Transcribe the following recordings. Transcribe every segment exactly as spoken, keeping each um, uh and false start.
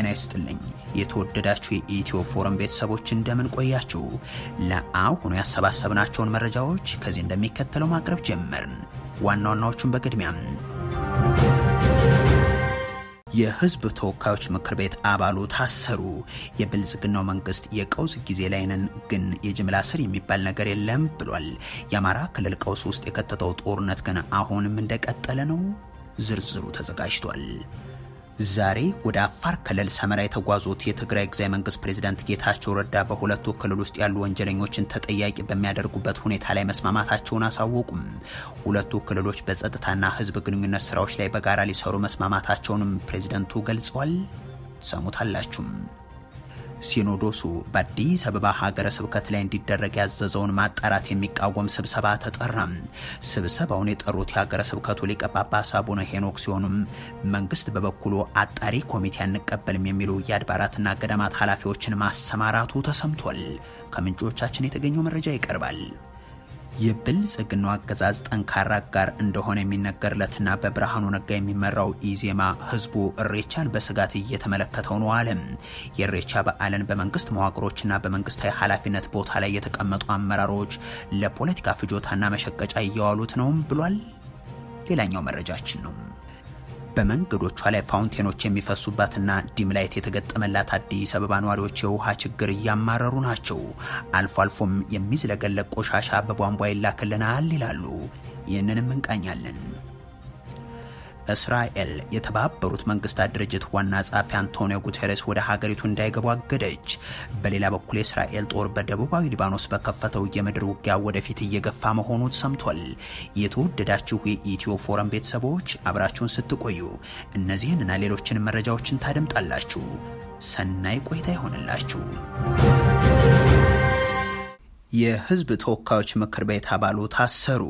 ይስጥልኝ የተወደዳችሁ የኢትዮ ፎረም ቤተሰቦች እንደምን ቆያችሁ? ለአሁኑ ያሰባሰብናቸውን መረጃዎች ከዚህ እንደሚከተለው ማቅረብ ጀመርን። ዋና ዋናዎቹን በቅድሚያ የህዝብ ተወካዮች ምክር ቤት አባሉ ታሰሩ። የብልጽግናው መንግስት የቀውስ ጊዜ ላይ ነን ግን የጅምላ ስር የሚባል ነገር የለም ብሏል። የአማራ ክልል ቀውስ ውስጥ የከተተው ጦርነት ግን አሁንም እንደቀጠለ ነው። ዝርዝሩ ተዘጋጅቷል። ዛሬ ወደ አፋር ክልል ሰመራ የተጓዙት የትግራይ ግዛይ መንግስት ፕሬዝዳንት ጌታቸው ረዳ በሁለቱ ክልል ውስጥ ያሉ ወንጀለኞችን ተጠያቂ በሚያደርጉበት ሁኔታ ላይ መስማማታቸውን አሳወቁም። ሁለቱ ክልሎች በጸጥታና ህዝብ ግንኙነት ስራዎች ላይ በጋራ ሊሰሩ መስማማታቸውንም ፕሬዝዳንቱ ገልጸዋል። ሰሙታላችሁ። ሲኖዶሱ በአዲስ አበባ ሀገረ ስብከት ላይ እንዲደረግ ያዘዘውን ማጣራት የሚቃወም ስብሰባ ተጠራም። ስብሰባውን የጠሩት የሀገረ ስብከቱ ሊቀ ጳጳስ አቡነ ሄኖክ ሲሆኑም መንግስት በበኩሉ አጣሪ ኮሚቴ አንቀበልም የሚሉ የአድባራትና ገዳማት ኃላፊዎችን ማሰማራቱ ተሰምቷል። ከምንጮቻችን የተገኘው መረጃ ይቀርባል። የብልጽግናው አገዛዝ ጠንካራ ጋር እንደሆነ የሚነገርለትና በብርሃኑ ነጋ የሚመራው ኢዜማ ህዝቡ እሬቻን በስጋት እየተመለከተው ነው አለ። የእሬቻ በዓልን በመንግስት መዋቅሮችና በመንግስታዊ ኃላፊነት ቦታ ላይ የተቀመጡ አመራሮች ለፖለቲካ ፍጆታና መሸቀጫ እያዋሉት ነው ብሏል። ሌላኛው መረጃችን ነው። በመንገዶቿ ላይ ፋውንቴኖች የሚፈሱባትና ዲም ላይት የተገጠመላት አዲስ አበባ ነዋሪዎች የውሃ ችግር እያማረሩ ናቸው። አልፎ አልፎም የሚዝለገለቅ ቆሻሻ በቧንቧ ይላክልናል ይላሉ። ይህንንም እንቃኛለን። እስራኤል የተባበሩት መንግስታት ድርጅት ዋና ጸሐፊ አንቶኒዮ ጉተሬስ ወደ ሀገሪቱ እንዳይገቡ አገደች። በሌላ በኩል የእስራኤል ጦር በደቡባዊ ሊባኖስ በከፈተው የምድር ውጊያ ወደፊት እየገፋ መሆኑ ሰምቷል። የተወደዳችሁ የኢትዮ ፎረም ቤተሰቦች አብራችሁን ስትቆዩ እነዚህንና ሌሎችን መረጃዎችን ታደምጣላችሁ። ሰናይ ቆይታ ይሆንላችሁ። የህዝብ ተወካዮች ምክር ቤት አባሉ ታሰሩ።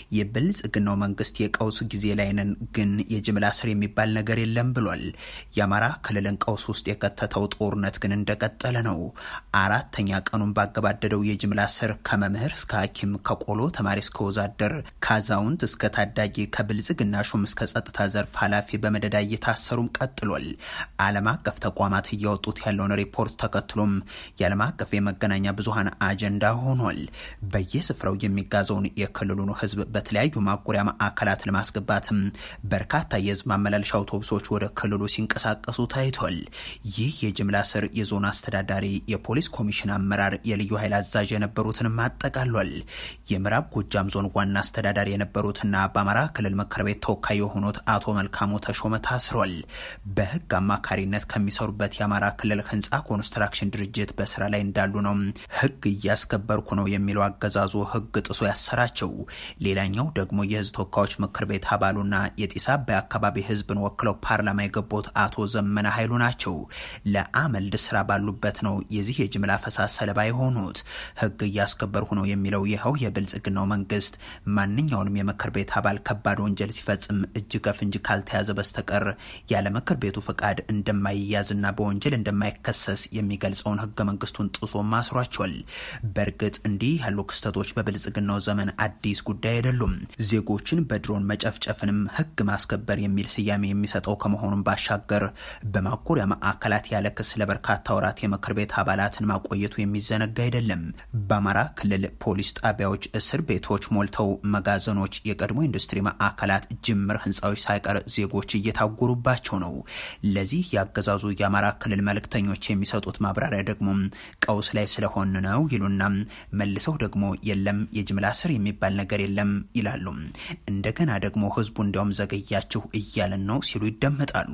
የብልጽግናው መንግስት የቀውስ ጊዜ ላይ ነን ግን የጅምላ ስር የሚባል ነገር የለም ብሏል። የአማራ ክልልን ቀውስ ውስጥ የከተተው ጦርነት ግን እንደቀጠለ ነው። አራተኛ ቀኑን ባገባደደው የጅምላ ስር ከመምህር እስከ ሐኪም፣ ከቆሎ ተማሪ እስከ ወዛደር፣ ከአዛውንት እስከ ታዳጊ፣ ከብልጽግና ሹም እስከ ጸጥታ ዘርፍ ኃላፊ በመደዳ እየታሰሩም ቀጥሏል። ዓለም አቀፍ ተቋማት እያወጡት ያለውን ሪፖርት ተከትሎም የዓለም አቀፍ የመገናኛ ብዙሃን አጀንዳ ሆኗል። በየስፍራው የሚጋዘውን የክልሉን ህዝብ በተለያዩ ማቆሪያ ማዕከላት ለማስገባትም በርካታ የህዝብ ማመላለሻ አውቶቡሶች ወደ ክልሉ ሲንቀሳቀሱ ታይቷል። ይህ የጅምላ ስር የዞን አስተዳዳሪ፣ የፖሊስ ኮሚሽን አመራር፣ የልዩ ኃይል አዛዥ የነበሩትንም አጠቃሏል። የምዕራብ ጎጃም ዞን ዋና አስተዳዳሪ የነበሩትና በአማራ ክልል ምክር ቤት ተወካይ የሆኑት አቶ መልካሙ ተሾመ ታስሯል። በህግ አማካሪነት ከሚሰሩበት የአማራ ክልል ህንፃ ኮንስትራክሽን ድርጅት በስራ ላይ እንዳሉ ነው ህግ እያስከበሩ ነው የሚለው አገዛዙ ህግ ጥሶ ያሰራቸው። ሌላኛው ደግሞ የህዝብ ተወካዮች ምክር ቤት አባሉና የጢስ አባይ አካባቢ ህዝብን ወክለው ፓርላማ የገቡት አቶ ዘመነ ኃይሉ ናቸው። ለአመልድ ስራ ባሉበት ነው የዚህ የጅምላ ፈሳድ ሰለባ የሆኑት። ህግ እያስከበርኩ ነው የሚለው ይኸው የብልጽግናው መንግስት ማንኛውንም የምክር ቤት አባል ከባድ ወንጀል ሲፈጽም እጅ ከፍንጅ ካልተያዘ በስተቀር ያለ ምክር ቤቱ ፈቃድ እንደማይያዝና በወንጀል እንደማይከሰስ የሚገልጸውን ህገ መንግስቱን ጥሶ ማስሯቸዋል። በርግጥ እንዲህ ያሉ ክስተቶች በብልጽግናው ዘመን አዲስ ጉዳይ አይደሉም። ዜጎችን በድሮን መጨፍጨፍንም ህግ ማስከበር የሚል ስያሜ የሚሰጠው ከመሆኑም ባሻገር በማቆሪያ ማዕከላት ያለ ክስ ለበርካታ ወራት የምክር ቤት አባላትን ማቆየቱ የሚዘነጋ አይደለም። በአማራ ክልል ፖሊስ ጣቢያዎች፣ እስር ቤቶች ሞልተው መጋዘኖች፣ የቀድሞ ኢንዱስትሪ ማዕከላት፣ ጅምር ህንፃዎች ሳይቀር ዜጎች እየታጎሩባቸው ነው። ለዚህ ያገዛዙ የአማራ ክልል መልእክተኞች የሚሰጡት ማብራሪያ ደግሞ ቀውስ ላይ ስለሆነ ነው ይሉና መልሰው ደግሞ የለም የጅምላ ስር የሚባል ነገር የለም ይላሉ። እንደገና ደግሞ ህዝቡ እንዲያውም ዘገያችሁ እያለን ነው ሲሉ ይደመጣሉ።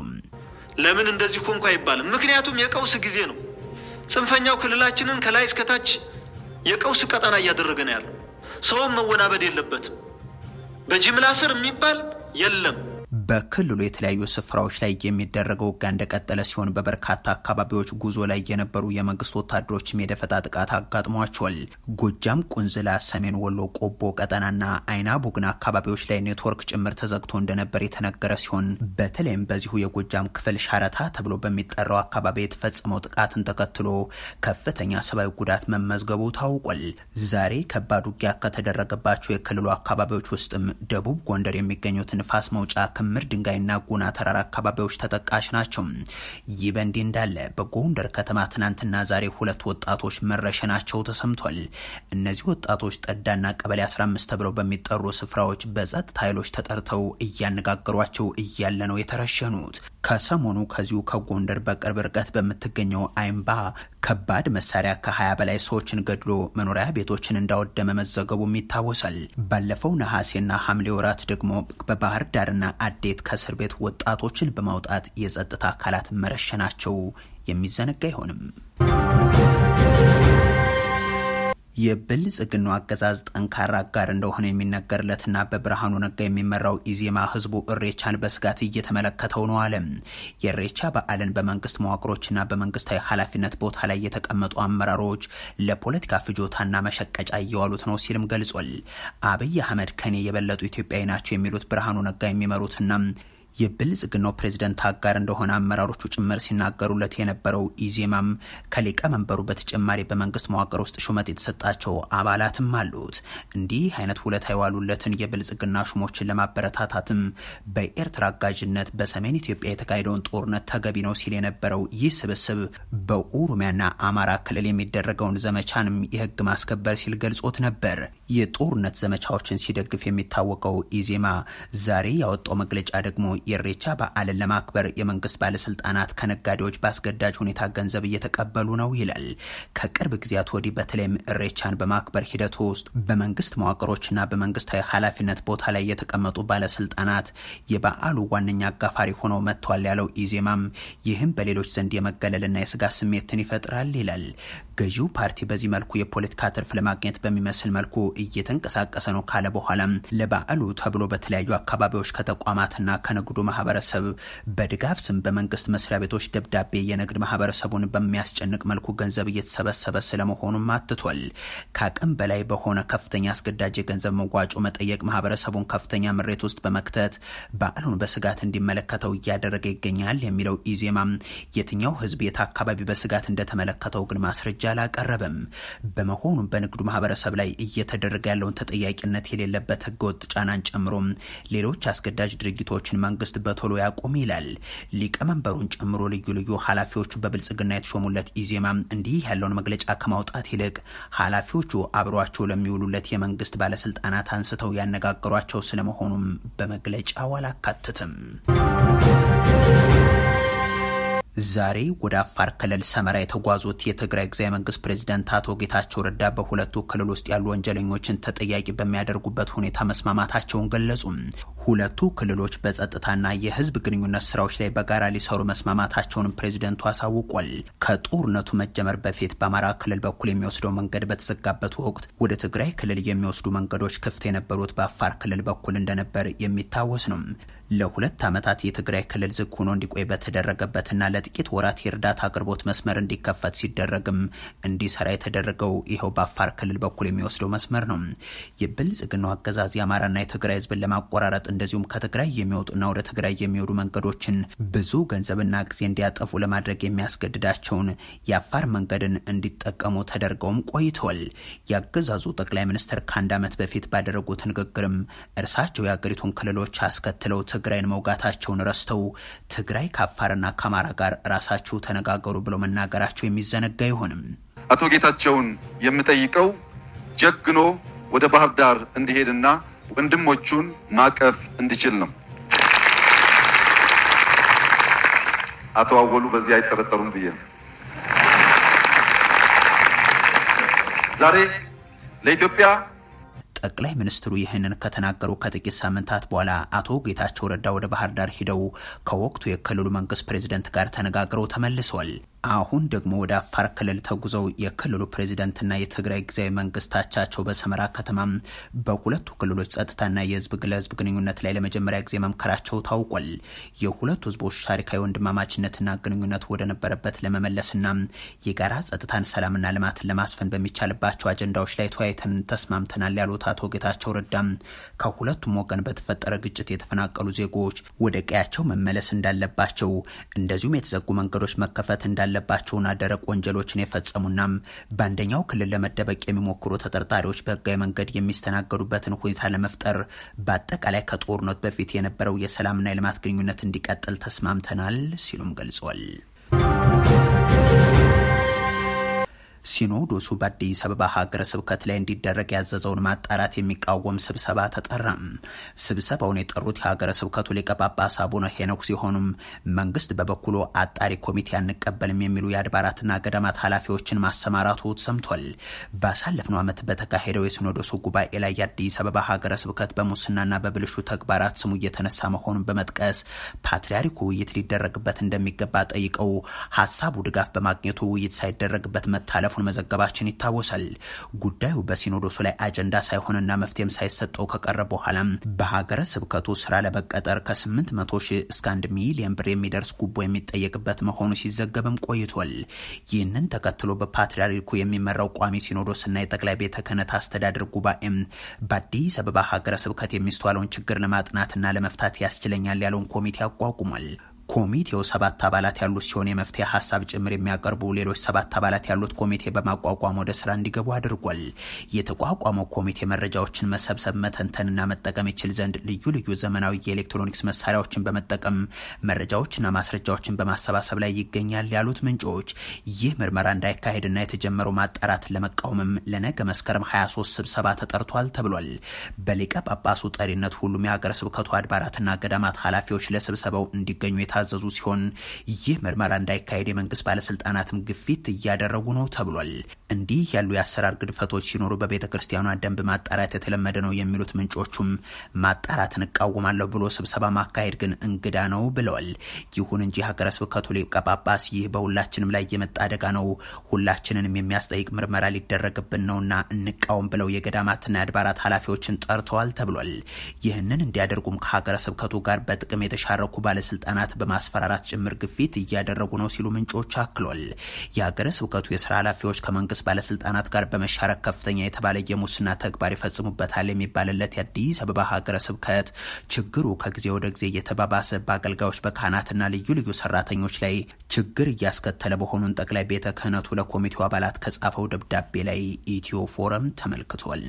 ለምን እንደዚህ ሆንኩ አይባልም። ምክንያቱም የቀውስ ጊዜ ነው። ጽንፈኛው ክልላችንን ከላይ እስከ ታች የቀውስ ቀጠና እያደረገ ነው ያለው። ሰውም መወናበድ የለበትም። በጅምላ ስር የሚባል የለም። በክልሉ የተለያዩ ስፍራዎች ላይ የሚደረገው ውጊያ እንደቀጠለ ሲሆን በበርካታ አካባቢዎች ጉዞ ላይ የነበሩ የመንግስት ወታደሮችም የደፈጣ ጥቃት አጋጥሟቸዋል። ጎጃም፣ ቁንዝላ፣ ሰሜን ወሎ ቆቦ ቀጠናና አይና ቡግና አካባቢዎች ላይ ኔትወርክ ጭምር ተዘግቶ እንደነበር የተነገረ ሲሆን በተለይም በዚሁ የጎጃም ክፍል ሻረታ ተብሎ በሚጠራው አካባቢ የተፈጸመው ጥቃትን ተከትሎ ከፍተኛ ሰብአዊ ጉዳት መመዝገቡ ታውቋል። ዛሬ ከባድ ውጊያ ከተደረገባቸው የክልሉ አካባቢዎች ውስጥም ደቡብ ጎንደር የሚገኙት ንፋስ መውጫ ክምር ክምር ድንጋይና ጉና ተራራ አካባቢዎች ተጠቃሽ ናቸው። ይህ በእንዲህ እንዳለ በጎንደር ከተማ ትናንትና ዛሬ ሁለት ወጣቶች መረሸናቸው ተሰምቷል። እነዚህ ወጣቶች ጠዳና ቀበሌ አስራ አምስት ተብለው በሚጠሩ ስፍራዎች በጸጥታ ኃይሎች ተጠርተው እያነጋገሯቸው እያለ ነው የተረሸኑት። ከሰሞኑ ከዚሁ ከጎንደር በቅርብ ርቀት በምትገኘው አይምባ ከባድ መሳሪያ ከሀያ በላይ ሰዎችን ገድሎ መኖሪያ ቤቶችን እንዳወደመ መዘገቡም ይታወሳል። ባለፈው ነሐሴና ሐምሌ ወራት ደግሞ በባህር ዳርና አዴት ከእስር ቤት ወጣቶችን በማውጣት የጸጥታ አካላት መረሸናቸው የሚዘነጋ አይሆንም። የብልጽግናው አገዛዝ ጠንካራ ጋር እንደሆነ የሚነገርለትና በብርሃኑ ነጋ የሚመራው ኢዜማ ህዝቡ እሬቻን በስጋት እየተመለከተው ነው አለ። የእሬቻ በዓልን በመንግስት መዋቅሮችና በመንግስታዊ ኃላፊነት ቦታ ላይ የተቀመጡ አመራሮች ለፖለቲካ ፍጆታና መሸቀጫ እየዋሉት ነው ሲልም ገልጿል። አብይ አህመድ ከኔ የበለጡ ኢትዮጵያዊ ናቸው የሚሉት ብርሃኑ ነጋ የሚመሩትና የብልጽግናው ፕሬዝዳንት አጋር እንደሆነ አመራሮቹ ጭምር ሲናገሩለት የነበረው ኢዜማም ከሊቀ መንበሩ በተጨማሪ በመንግስት መዋቅር ውስጥ ሹመት የተሰጣቸው አባላትም አሉት። እንዲህ አይነት ውለታ የዋሉለትን የብልጽግና ሹሞችን ለማበረታታትም በኤርትራ አጋዥነት በሰሜን ኢትዮጵያ የተካሄደውን ጦርነት ተገቢ ነው ሲል የነበረው ይህ ስብስብ በኦሮሚያና አማራ ክልል የሚደረገውን ዘመቻንም የህግ ማስከበር ሲል ገልጾት ነበር። የጦርነት ዘመቻዎችን ሲደግፍ የሚታወቀው ኢዜማ ዛሬ ያወጣው መግለጫ ደግሞ የእሬቻ በዓልን ለማክበር የመንግስት ባለስልጣናት ከነጋዴዎች ባስገዳጅ ሁኔታ ገንዘብ እየተቀበሉ ነው ይላል። ከቅርብ ጊዜያት ወዲህ በተለይም እሬቻን በማክበር ሂደት ውስጥ በመንግስት መዋቅሮችና በመንግስታዊ ኃላፊነት ቦታ ላይ የተቀመጡ ባለስልጣናት የበዓሉ ዋነኛ አጋፋሪ ሆነው መጥተዋል ያለው ኢዜማም ይህም በሌሎች ዘንድ የመገለልና የስጋት ስሜትን ይፈጥራል ይላል። ገዢው ፓርቲ በዚህ መልኩ የፖለቲካ ትርፍ ለማግኘት በሚመስል መልኩ እየተንቀሳቀሰ ነው ካለ በኋላም ለበዓሉ ተብሎ በተለያዩ አካባቢዎች ከተቋማትና ከንግዱ ማህበረሰብ በድጋፍ ስም በመንግስት መስሪያ ቤቶች ደብዳቤ የንግድ ማህበረሰቡን በሚያስጨንቅ መልኩ ገንዘብ እየተሰበሰበ ስለመሆኑም አትቷል። ከአቅም በላይ በሆነ ከፍተኛ አስገዳጅ የገንዘብ መዋጮ መጠየቅ ማህበረሰቡን ከፍተኛ ምሬት ውስጥ በመክተት በዓሉን በስጋት እንዲመለከተው እያደረገ ይገኛል የሚለው ኢዜማም የትኛው ህዝብ የት አካባቢ በስጋት እንደተመለከተው ግን ማስረጃ አላቀረበም። በመሆኑም በንግዱ ማህበረሰብ ላይ እየተደረገ ያለውን ተጠያቂነት የሌለበት ህገወጥ ጫናን ጨምሮ ሌሎች አስገዳጅ ድርጊቶችን መንግስት በቶሎ ያቆም ይላል። ሊቀመንበሩን ጨምሮ ልዩ ልዩ ኃላፊዎቹ በብልጽግና የተሾሙለት ኢዜማም እንዲህ ያለውን መግለጫ ከማውጣት ይልቅ ኃላፊዎቹ አብሯቸው ለሚውሉለት የመንግስት ባለስልጣናት አንስተው ያነጋገሯቸው ስለመሆኑም በመግለጫው አላካተተም። ዛሬ ወደ አፋር ክልል ሰመራ የተጓዙት የትግራይ ጊዜያዊ መንግስት ፕሬዝዳንት አቶ ጌታቸው ረዳ በሁለቱ ክልል ውስጥ ያሉ ወንጀለኞችን ተጠያቂ በሚያደርጉበት ሁኔታ መስማማታቸውን ገለጹ። ሁለቱ ክልሎች በጸጥታና የህዝብ ግንኙነት ስራዎች ላይ በጋራ ሊሰሩ መስማማታቸውን ፕሬዝዳንቱ አሳውቋል። ከጦርነቱ መጀመር በፊት በአማራ ክልል በኩል የሚወስደው መንገድ በተዘጋበት ወቅት ወደ ትግራይ ክልል የሚወስዱ መንገዶች ክፍት የነበሩት በአፋር ክልል በኩል እንደነበር የሚታወስ ነው። ለሁለት ዓመታት የትግራይ ክልል ዝግ ሆኖ እንዲቆይ በተደረገበትና ለጥቂት ወራት የእርዳታ አቅርቦት መስመር እንዲከፈት ሲደረግም እንዲሰራ የተደረገው ይኸው በአፋር ክልል በኩል የሚወስደው መስመር ነው። የብልጽግናው አገዛዝ የአማራና የትግራይ ህዝብን ለማቆራረጥ እንደዚሁም ከትግራይ የሚወጡና ወደ ትግራይ የሚወዱ መንገዶችን ብዙ ገንዘብና ጊዜ እንዲያጠፉ ለማድረግ የሚያስገድዳቸውን የአፋር መንገድን እንዲጠቀሙ ተደርገውም ቆይተዋል። የአገዛዙ ጠቅላይ ሚኒስትር ከአንድ ዓመት በፊት ባደረጉት ንግግርም እርሳቸው የአገሪቱን ክልሎች አስከትለው ትግራይን መውጋታቸውን ረስተው ትግራይ ከአፋርና ከአማራ ጋር ራሳቸው ተነጋገሩ ብለው መናገራቸው የሚዘነጋ አይሆንም። አቶ ጌታቸውን የምጠይቀው ጀግኖ ወደ ባህር ዳር እንዲሄድና ወንድሞቹን ማቀፍ እንዲችል ነው። አቶ አወሉ በዚህ አይተረጠሩም ብዬ ዛሬ ለኢትዮጵያ ጠቅላይ ሚኒስትሩ ይህንን ከተናገሩ ከጥቂት ሳምንታት በኋላ አቶ ጌታቸው ረዳ ወደ ባህር ዳር ሄደው ከወቅቱ የክልሉ መንግስት ፕሬዝዳንት ጋር ተነጋግረው ተመልሰዋል። አሁን ደግሞ ወደ አፋር ክልል ተጉዘው የክልሉ ፕሬዝዳንትና የትግራይ ጊዜያዊ መንግስታቸው በሰመራ ከተማ በሁለቱ ክልሎች ጸጥታና የህዝብ ለህዝብ ግንኙነት ላይ ለመጀመሪያ ጊዜ መምከራቸው ታውቋል። የሁለቱ ህዝቦች ታሪካዊ ወንድማማችነትና ግንኙነት ወደ ነበረበት ለመመለስና የጋራ ጸጥታን፣ ሰላምና ልማትን ለማስፈን በሚቻልባቸው አጀንዳዎች ላይ ተወያይተን ተስማምተናል ያሉት አቶ ጌታቸው ረዳም ከሁለቱም ወገን በተፈጠረ ግጭት የተፈናቀሉ ዜጎች ወደ ቀያቸው መመለስ እንዳለባቸው እንደዚሁም የተዘጉ መንገዶች መከፈት እንዳለ ያለባቸውና ደረቅ ወንጀሎችን የፈጸሙና በአንደኛው ክልል ለመደበቅ የሚሞክሩ ተጠርጣሪዎች በህጋዊ መንገድ የሚስተናገዱበትን ሁኔታ ለመፍጠር በአጠቃላይ ከጦርነት በፊት የነበረው የሰላምና የልማት ግንኙነት እንዲቀጥል ተስማምተናል ሲሉም ገልጿል። ሲኖዶሱ በአዲስ አበባ ሀገረ ስብከት ላይ እንዲደረግ ያዘዘውን ማጣራት የሚቃወም ስብሰባ ተጠራም። ስብሰባውን የጠሩት የሀገረ ስብከቱ ሊቀ ጳጳስ አቡነ ሄኖክ ሲሆኑም መንግስት በበኩሉ አጣሪ ኮሚቴ አንቀበልም የሚሉ የአድባራትና ገዳማት ኃላፊዎችን ማሰማራቱ ሰምቷል። ባሳለፍነው ዓመት በተካሄደው የሲኖዶሱ ጉባኤ ላይ የአዲስ አበባ ሀገረ ስብከት በሙስናና በብልሹ ተግባራት ስሙ እየተነሳ መሆኑን በመጥቀስ ፓትርያርኩ ውይይት ሊደረግበት እንደሚገባ ጠይቀው ሀሳቡ ድጋፍ በማግኘቱ ውይይት ሳይደረግበት መታለፉ መዘገባችን ይታወሳል። ጉዳዩ በሲኖዶሱ ላይ አጀንዳ ሳይሆንና መፍትሄም ሳይሰጠው ከቀረ በኋላ በሀገረ ስብከቱ ስራ ለመቀጠር ከስምንት መቶ ሺህ እስከ አንድ ሚሊዮን ብር የሚደርስ ጉቦ የሚጠየቅበት መሆኑ ሲዘገብም ቆይቷል። ይህንን ተከትሎ በፓትርያርኩ የሚመራው ቋሚ ሲኖዶስና የጠቅላይ ቤተ ክህነት አስተዳደር ጉባኤም በአዲስ አበባ ሀገረ ስብከት የሚስተዋለውን ችግር ለማጥናትና ለመፍታት ያስችለኛል ያለውን ኮሚቴ አቋቁሟል። ኮሚቴው ሰባት አባላት ያሉት ሲሆን የመፍትሄ ሀሳብ ጭምር የሚያቀርቡ ሌሎች ሰባት አባላት ያሉት ኮሚቴ በማቋቋም ወደ ስራ እንዲገቡ አድርጓል። የተቋቋመው ኮሚቴ መረጃዎችን መሰብሰብ መተንተንና መጠቀም ይችል ዘንድ ልዩ ልዩ ዘመናዊ የኤሌክትሮኒክስ መሳሪያዎችን በመጠቀም መረጃዎችና ማስረጃዎችን በማሰባሰብ ላይ ይገኛል ያሉት ምንጮች ይህ ምርመራ እንዳይካሄድና የተጀመረው ማጣራት ለመቃወምም ለነገ መስከረም ሃያ ሶስት ስብሰባ ተጠርቷል ተብሏል። በሊቀ ጳጳሱ ጠሪነት ሁሉም የሀገረ ስብከቱ አድባራትና ገዳማት ኃላፊዎች ለስብሰባው እንዲገኙ ታዘዙ ሲሆን ይህ ምርመራ እንዳይካሄድ የመንግስት ባለስልጣናትም ግፊት እያደረጉ ነው ተብሏል። እንዲህ ያሉ የአሰራር ግድፈቶች ሲኖሩ በቤተ ክርስቲያኗ ደንብ ማጣራት የተለመደ ነው የሚሉት ምንጮቹም ማጣራትን እቃወማለሁ ብሎ ስብሰባ ማካሄድ ግን እንግዳ ነው ብለዋል። ይሁን እንጂ ሀገረ ስብከቱ ሊቀ ጳጳስ ይህ በሁላችንም ላይ የመጣ አደጋ ነው፣ ሁላችንንም የሚያስጠይቅ ምርመራ ሊደረግብን ነውና እንቃወም ብለው የገዳማትና የአድባራት ኃላፊዎችን ጠርተዋል ተብሏል። ይህንን እንዲያደርጉም ከሀገረ ስብከቱ ጋር በጥቅም የተሻረኩ ባለስልጣናት በማስፈራራት ጭምር ግፊት እያደረጉ ነው ሲሉ ምንጮች አክሏል። የሀገረ ስብከቱ የስራ ኃላፊዎች ከመንግስት ባለስልጣናት ጋር በመሻረክ ከፍተኛ የተባለ የሙስና ተግባር ይፈጽሙበታል የሚባልለት የአዲስ አበባ ሀገረ ስብከት ችግሩ ከጊዜ ወደ ጊዜ እየተባባሰ በአገልጋዮች በካህናትና ልዩ ልዩ ሰራተኞች ላይ ችግር እያስከተለ መሆኑን ጠቅላይ ቤተ ክህነቱ ለኮሚቴው አባላት ከጻፈው ደብዳቤ ላይ ኢትዮ ፎረም ተመልክቷል።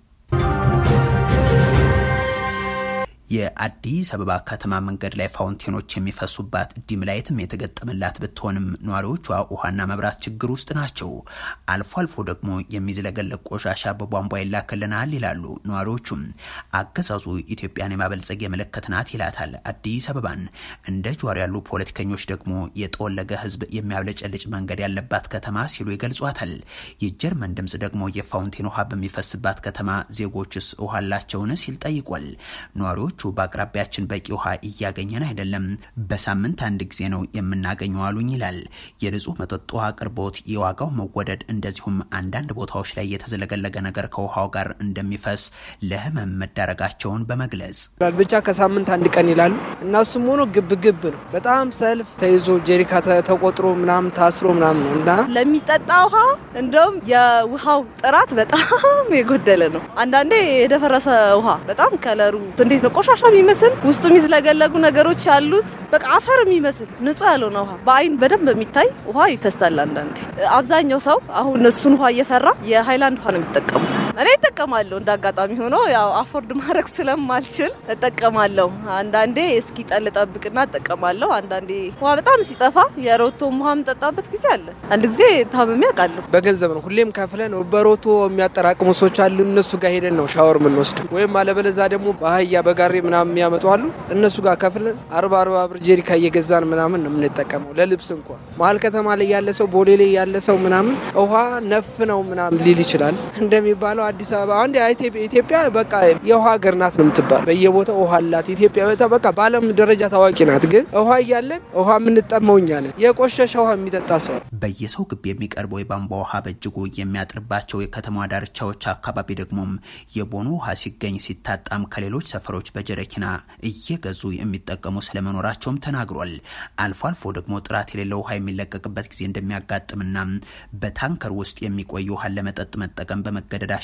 የአዲስ አበባ ከተማ መንገድ ላይ ፋውንቴኖች የሚፈሱባት ዲም ላይትም የተገጠመላት ብትሆንም ነዋሪዎቿ ውሃና መብራት ችግር ውስጥ ናቸው። አልፎ አልፎ ደግሞ የሚዝለገለቅ ቆሻሻ በቧንቧ ይላክልናል ይላሉ ነዋሪዎቹም። አገዛዙ ኢትዮጵያን የማበልጸግ ምልክት ናት ይላታል አዲስ አበባን። እንደ ጇር ያሉ ፖለቲከኞች ደግሞ የጠወለገ ህዝብ የሚያብለጨልጭ መንገድ ያለባት ከተማ ሲሉ ይገልጿታል። የጀርመን ድምጽ ደግሞ የፋውንቴን ውሃ በሚፈስባት ከተማ ዜጎችስ ውሃ አላቸውን ሲል ጠይቋል። ነዋሪዎቹ በአቅራቢያችን በቂ ውሃ እያገኘን አይደለም፣ በሳምንት አንድ ጊዜ ነው የምናገኘው አሉኝ ይላል። የንጹህ መጠጥ ውሃ አቅርቦት፣ የዋጋው መወደድ እንደዚሁም አንዳንድ ቦታዎች ላይ የተዘለገለገ ነገር ከውሃው ጋር እንደሚፈስ ለህመም መዳረጋቸውን በመግለጽ ብቻ ከሳምንት አንድ ቀን ይላሉ እና እሱም ሆኖ ግብ ግብ ነው። በጣም ሰልፍ ተይዞ ጄሪካ ተቆጥሮ ምናምን ታስሮ ምናምን ነው እና ለሚጠጣ ውሃ እንደውም የውሃው ጥራት በጣም የጎደለ ነው። አንዳንዴ የደፈረሰ ውሃ በጣም ከለሩ እንዴት ነው ቆሻሻ የሚመስል ውስጡ የሚዝለገለጉ ነገሮች ያሉት በቃ አፈር የሚመስል ንጹህ ያልሆነ ውሃ በአይን በደንብ የሚታይ ውሃ ይፈሳል። አንዳንዴ አብዛኛው ሰው አሁን እሱን ውሃ እየፈራ የሃይላንድ ውሃ ነው የሚጠቀሙ። እኔ እጠቀማለሁ እንዳጋጣሚ ሆኖ ያው አፎርድ ማድረግ ስለማልችል እጠቀማለሁ። አንዳንዴ እስኪ ጠል ጠብቅና እጠቀማለሁ። አንዳንዴ ውሃ በጣም ሲጠፋ የሮቶ ውሃ የምጠጣበት ጊዜ አለ። አንድ ጊዜ ታመሜ አውቃለሁ። በገንዘብ ነው ሁሌም ከፍለን በሮቶ የሚያጠራቅሙ ሰዎች አሉ። እነሱ ጋር ሄደን ነው ሻወር የምንወስደው። ወይም አለበለዛ ደግሞ በአህያ በጋሪ ምናምን የሚያመጡ አሉ። እነሱ ጋር ከፍለን አርባ አርባ ብር ጄሪካ እየገዛን ምናምን ነው የምንጠቀመው። ለልብስ እንኳን መሀል ከተማ ላይ ያለ ሰው ቦሌ ላይ ያለ ሰው ምናምን ውሃ ነፍ ነው ምናምን ሊል ይችላል። እንደሚባለው አዲስ አበባ አንዴ ኢትዮጵያ በቃ የውሃ ሀገር ናት ነው የምትባለው። በየቦታው ውሃ አላት ኢትዮጵያ በቃ በዓለም ደረጃ ታዋቂ ናት። ግን ውሃ እያለን ውሃ የምንጠመው እኛ ነን። የቆሸሸ ውሃ የሚጠጣ ሰው በየሰው ግቢ የሚቀርበው የቧንቧ ውሃ በእጅጉ የሚያጥርባቸው የከተማዋ ዳርቻዎች አካባቢ ደግሞም የቦኖ ውሃ ሲገኝ ሲታጣም ከሌሎች ሰፈሮች በጀረኪና እየገዙ የሚጠቀሙ ስለመኖራቸውም ተናግሯል። አልፎ አልፎ ደግሞ ጥራት የሌለው ውሃ የሚለቀቅበት ጊዜ እንደሚያጋጥምና በታንከር ውስጥ የሚቆይ ውሃ ለመጠጥ መጠቀም በመገደዳቸው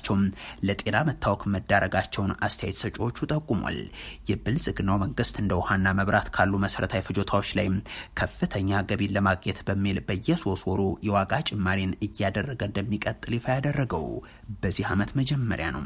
በመሆናቸው ለጤና መታወክ መዳረጋቸውን አስተያየት ሰጪዎቹ ጠቁሟል። የብልጽግናው መንግስት እንደ ውሃና መብራት ካሉ መሰረታዊ ፍጆታዎች ላይ ከፍተኛ ገቢን ለማግኘት በሚል በየሶስት ወሩ የዋጋ ጭማሪን እያደረገ እንደሚቀጥል ይፋ ያደረገው በዚህ ዓመት መጀመሪያ ነው።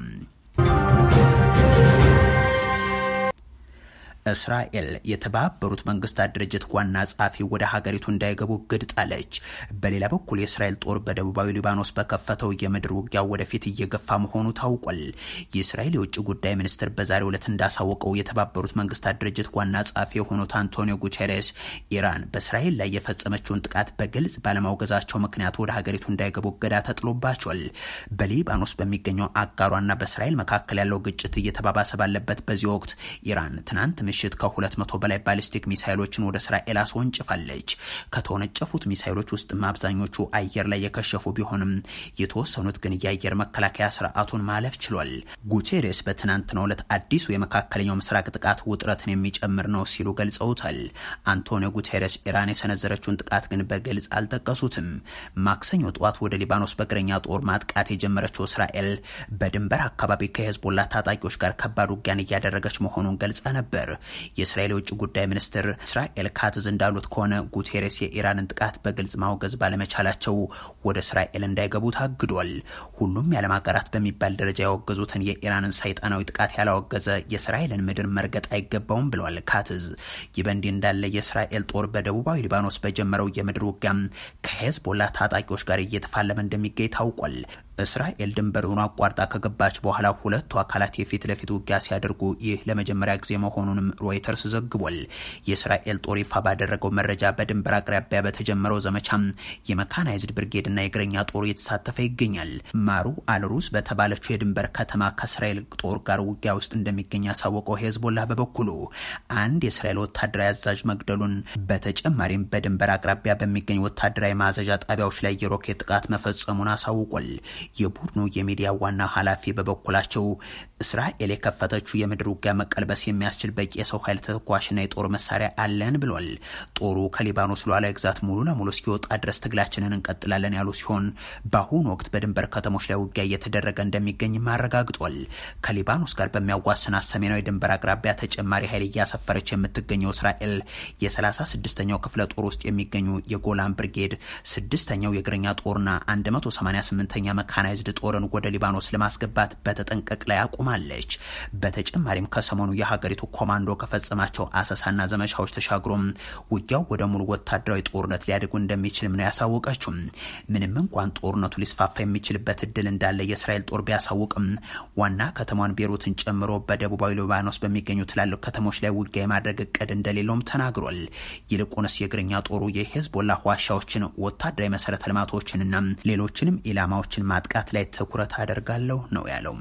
እስራኤል የተባበሩት መንግስታት ድርጅት ዋና ጸሐፊ ወደ ሀገሪቱ እንዳይገቡ ግድ ጣለች። በሌላ በኩል የእስራኤል ጦር በደቡባዊ ሊባኖስ በከፈተው የምድር ውጊያ ወደፊት እየገፋ መሆኑ ታውቋል። የእስራኤል የውጭ ጉዳይ ሚኒስትር በዛሬው ዕለት እንዳሳወቀው የተባበሩት መንግስታት ድርጅት ዋና ጸሐፊ የሆኑት አንቶኒዮ ጉቴሬስ ኢራን በእስራኤል ላይ የፈጸመችውን ጥቃት በግልጽ ባለማውገዛቸው ምክንያት ወደ ሀገሪቱ እንዳይገቡ እገዳ ተጥሎባቸዋል። በሊባኖስ በሚገኘው አጋሯና በእስራኤል መካከል ያለው ግጭት እየተባባሰ ባለበት በዚህ ወቅት ኢራን ትናንት ምሽት ከሁለት መቶ በላይ ባሊስቲክ ሚሳይሎችን ወደ እስራኤል አስወንጭፋለች። ከተወነጨፉት ሚሳይሎች ውስጥ አብዛኞቹ አየር ላይ የከሸፉ ቢሆንም የተወሰኑት ግን የአየር መከላከያ ስርዓቱን ማለፍ ችሏል። ጉቴሬስ በትናንትናው ዕለት አዲሱ የመካከለኛው ምስራቅ ጥቃት ውጥረትን የሚጨምር ነው ሲሉ ገልጸውታል። አንቶኒዮ ጉቴሬስ ኢራን የሰነዘረችውን ጥቃት ግን በግልጽ አልጠቀሱትም። ማክሰኞ ጠዋት ወደ ሊባኖስ በእግረኛ ጦር ማጥቃት የጀመረችው እስራኤል በድንበር አካባቢ ከሄዝቦላ ታጣቂዎች ጋር ከባድ ውጊያን እያደረገች መሆኑን ገልጻ ነበር። የእስራኤል የውጭ ጉዳይ ሚኒስትር እስራኤል ካትዝ እንዳሉት ከሆነ ጉቴሬስ የኢራንን ጥቃት በግልጽ ማውገዝ ባለመቻላቸው ወደ እስራኤል እንዳይገቡ ታግዷል። ሁሉም የዓለም ሀገራት በሚባል ደረጃ ያወገዙትን የኢራንን ሰይጣናዊ ጥቃት ያላወገዘ የእስራኤልን ምድር መርገጥ አይገባውም ብለዋል ካትዝ። ይህ በእንዲህ እንዳለ የእስራኤል ጦር በደቡባዊ ሊባኖስ በጀመረው የምድር ውጊያም ከሄዝቦላ ታጣቂዎች ጋር እየተፋለመ እንደሚገኝ ታውቋል። እስራኤል ድንበሩን አቋርጣ ከገባች በኋላ ሁለቱ አካላት የፊት ለፊት ውጊያ ሲያደርጉ ይህ ለመጀመሪያ ጊዜ መሆኑንም ሮይተርስ ዘግቧል። የእስራኤል ጦር ይፋ ባደረገው መረጃ በድንበር አቅራቢያ በተጀመረው ዘመቻም የመካናይዝድ ብርጌድና የእግረኛ ጦር እየተሳተፈ ይገኛል። ማሩ አልሩስ በተባለችው የድንበር ከተማ ከእስራኤል ጦር ጋር ውጊያ ውስጥ እንደሚገኝ ያሳወቀው ሄዝቦላ በበኩሉ አንድ የእስራኤል ወታደራዊ አዛዥ መግደሉን፣ በተጨማሪም በድንበር አቅራቢያ በሚገኝ ወታደራዊ ማዘዣ ጣቢያዎች ላይ የሮኬት ጥቃት መፈጸሙን አሳውቋል። የቡድኑ የሚዲያ ዋና ኃላፊ በበኩላቸው እስራኤል የከፈተችው የምድር ውጊያ መቀልበስ የሚያስችል በቂ የሰው ኃይል ተተኳሽና የጦር መሳሪያ አለን ብሏል። ጦሩ ከሊባኖስ ሉዓላዊ ግዛት ሙሉ ለሙሉ እስኪወጣ ድረስ ትግላችንን እንቀጥላለን ያሉ ሲሆን በአሁኑ ወቅት በድንበር ከተሞች ላይ ውጊያ እየተደረገ እንደሚገኝ አረጋግጧል። ከሊባኖስ ጋር በሚያዋስናት ሰሜናዊ ድንበር አቅራቢያ ተጨማሪ ኃይል እያሰፈረች የምትገኘው እስራኤል የሰላሳ ስድስተኛው ክፍለ ጦር ውስጥ የሚገኙ የጎላን ብርጌድ፣ ስድስተኛው የእግረኛ ጦርና አንድ መቶ ሰማንያ ስምንተኛ መካናይዝድ ጦርን ወደ ሊባኖስ ለማስገባት በተጠንቀቅ ላይ አቁማለች። በተጨማሪም ከሰሞኑ የሀገሪቱ ኮማንዶ ከፈጸማቸው አሰሳና ዘመቻዎች ተሻግሮም ውጊያው ወደ ሙሉ ወታደራዊ ጦርነት ሊያድጉ እንደሚችልም ነው ያሳወቀችው። ምንም እንኳን ጦርነቱ ሊስፋፋ የሚችልበት እድል እንዳለ የእስራኤል ጦር ቢያሳውቅም ዋና ከተማዋን ቤሩትን ጨምሮ በደቡባዊ ሊባኖስ በሚገኙ ትላልቅ ከተሞች ላይ ውጊያ የማድረግ እቅድ እንደሌለውም ተናግሯል። ይልቁንስ የእግረኛ ጦሩ የሄዝቦላ ዋሻዎችን፣ ወታደራዊ መሰረተ ልማቶችንና ሌሎችንም ኢላማዎችን ማጥቃት ላይ ትኩረት አደርጋለሁ ነው ያለው።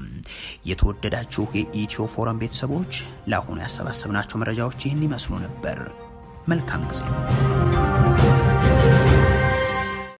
የተወደዳችሁ የኢትዮ ፎረም ቤተሰቦች ለአሁኑ ያሰባሰብናቸው መረጃዎች ይህን ይመስሉ ነበር። መልካም ጊዜ።